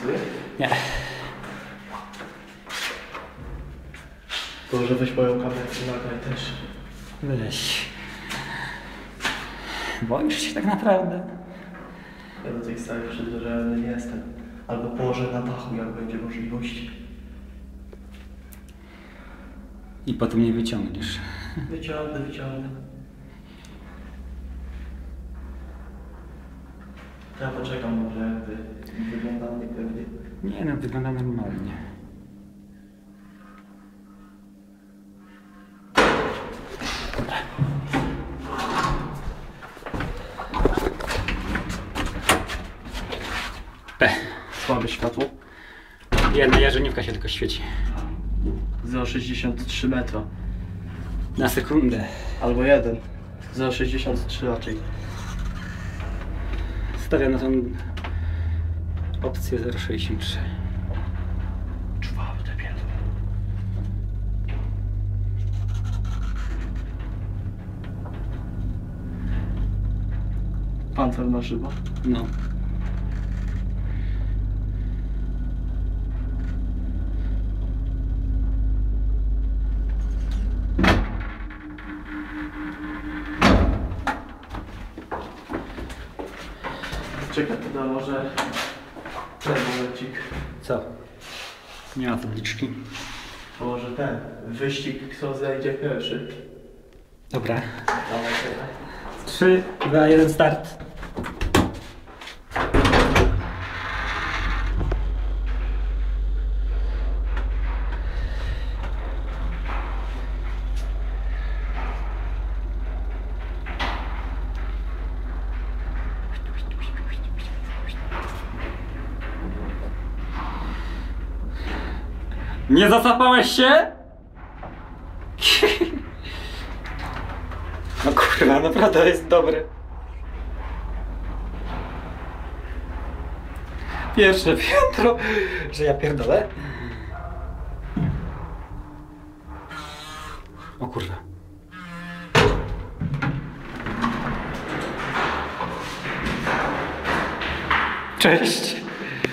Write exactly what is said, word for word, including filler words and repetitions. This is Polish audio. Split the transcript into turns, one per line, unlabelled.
interesuje?
Nie.
To może weź moją kamerę i nagraj też.
Weź. Boisz się tak naprawdę?
Ja do tej starej przyzwyczajony nie jestem. Albo położę na dachu, jak będzie możliwość.
I potem nie wyciągniesz.
Wyciągnę, wyciągnę. Ja poczekam może jakby wyglądam niepewnie.
Nie no, wygląda normalnie. Dobra. P.
Słabe światło.
Jedna jarzeniówka się tylko świeci.
zero przecinek sześćdziesiąt trzy metra.
Na sekundę.
Albo jeden. zero przecinek sześćdziesiąt trzy raczej.
Stawiam na tą opcję zero przecinek sześćdziesiąt trzy.
Czwarte piętro. Pancerna szyba.
No.
Czekaj, to może ten momencik.
Co? Nie ma tabliczki.
To może ten wyścig, kto zajdzie pierwszy.
Dobra.
Dawaj, czekaj.
trzy, dwa, jeden, start. Nie zacapałeś się? No kurwa, naprawdę jest dobry. Pierwsze piętro, że ja pierdolę. O kurwa. Cześć.